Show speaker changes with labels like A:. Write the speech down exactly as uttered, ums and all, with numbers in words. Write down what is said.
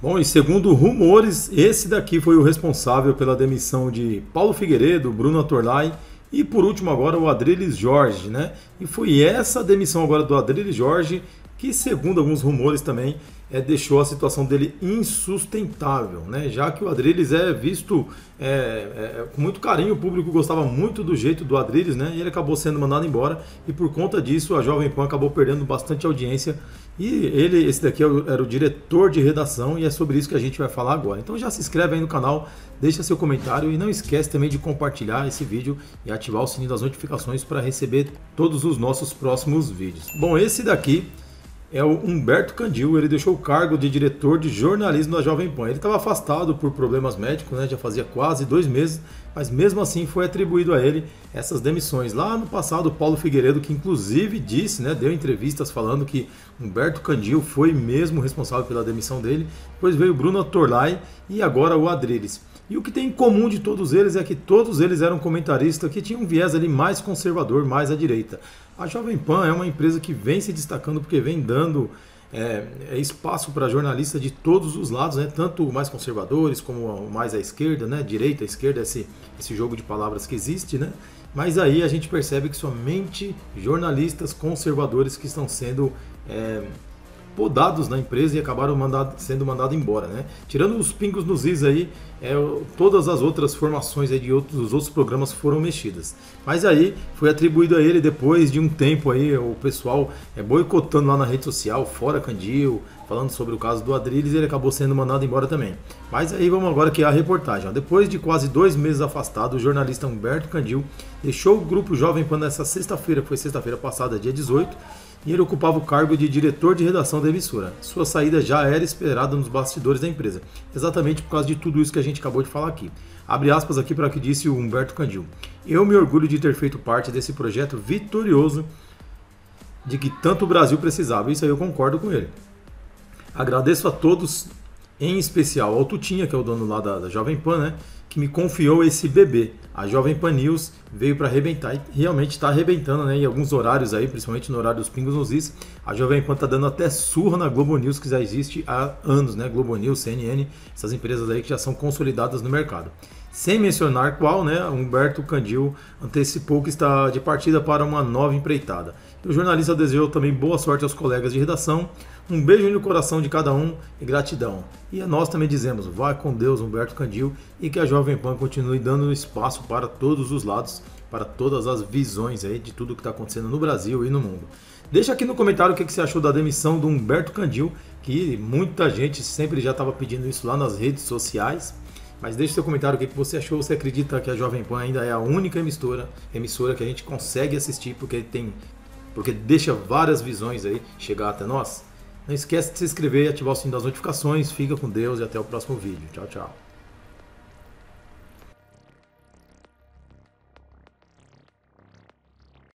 A: Bom, e segundo rumores, esse daqui foi o responsável pela demissão de Paulo Figueiredo, Bruno Atorlai e por último agora o Adriles Jorge, né? E foi essa demissão agora do Adriles Jorge que, segundo alguns rumores também, é, deixou a situação dele insustentável, né? Já que o Adriles é visto é, é, com muito carinho, o público gostava muito do jeito do Adriles, né? E ele acabou sendo mandado embora e por conta disso a Jovem Pan acabou perdendo bastante audiência. E ele, esse daqui era o diretor de redação e é sobre isso que a gente vai falar agora. Então já se inscreve aí no canal, deixa seu comentário e não esquece também de compartilhar esse vídeo e ativar o sininho das notificações para receber todos os nossos próximos vídeos. Bom, esse daqui é o Humberto Candil, ele deixou o cargo de diretor de jornalismo da Jovem Pan. Ele estava afastado por problemas médicos, né, já fazia quase dois meses, mas mesmo assim foi atribuído a ele essas demissões. Lá no passado, o Paulo Figueiredo, que inclusive disse, né, deu entrevistas falando que Humberto Candil foi mesmo responsável pela demissão dele. Depois veio Bruno Atorlai e agora o Adriles. E o que tem em comum de todos eles é que todos eles eram comentaristas que tinham um viés ali mais conservador, mais à direita. A Jovem Pan é uma empresa que vem se destacando porque vem dando é, é espaço para jornalistas de todos os lados, né? Tanto mais conservadores como mais à esquerda, né? Direita, esquerda, esse, esse jogo de palavras que existe, né? Mas aí a gente percebe que somente jornalistas conservadores que estão sendo é, podados na empresa e acabaram mandado, sendo mandados embora, né? Tirando os pingos nos is aí, é, todas as outras formações aí de outros, os outros programas foram mexidas. Mas aí foi atribuído a ele depois de um tempo aí, o pessoal é, boicotando lá na rede social, fora Candil, falando sobre o caso do Adriles, e ele acabou sendo mandado embora também. Mas aí vamos agora que é a reportagem. Ó. Depois de quase dois meses afastado, o jornalista Humberto Candil deixou o grupo Jovem Pan nessa sexta-feira, que foi sexta-feira passada, dia dezoito, e ele ocupava o cargo de diretor de redação da emissora. Sua saída já era esperada nos bastidores da empresa, exatamente por causa de tudo isso que a gente acabou de falar aqui. Abre aspas aqui para o que disse o Humberto Candil. Eu me orgulho de ter feito parte desse projeto vitorioso de que tanto o Brasil precisava. Isso aí eu concordo com ele. Agradeço a todos, em especial ao Tutinha, que é o dono lá da, da Jovem Pan, né, que me confiou esse bebê. A Jovem Pan News veio para arrebentar e realmente está arrebentando, né, em alguns horários aí, principalmente no horário dos pingos nos is. A Jovem Pan está dando até surra na Globo News, que já existe há anos, né, Globo News, C N N, essas empresas aí que já são consolidadas no mercado. Sem mencionar qual, né, Humberto Candil antecipou que está de partida para uma nova empreitada. E o jornalista desejou também boa sorte aos colegas de redação, um beijo no coração de cada um e gratidão. E nós também dizemos, vai com Deus, Humberto Candil, e que a Jovem Pan continue dando espaço para todos os lados, para todas as visões aí de tudo que está acontecendo no Brasil e no mundo. Deixa aqui no comentário o que você achou da demissão do Humberto Candil, que muita gente sempre já estava pedindo isso lá nas redes sociais. Mas deixe seu comentário o que você achou. Você acredita que a Jovem Pan ainda é a única emissora, emissora que a gente consegue assistir porque tem, porque deixa várias visões aí chegar até nós? Não esquece de se inscrever e ativar o sininho das notificações. Fica com Deus e até o próximo vídeo. Tchau, tchau.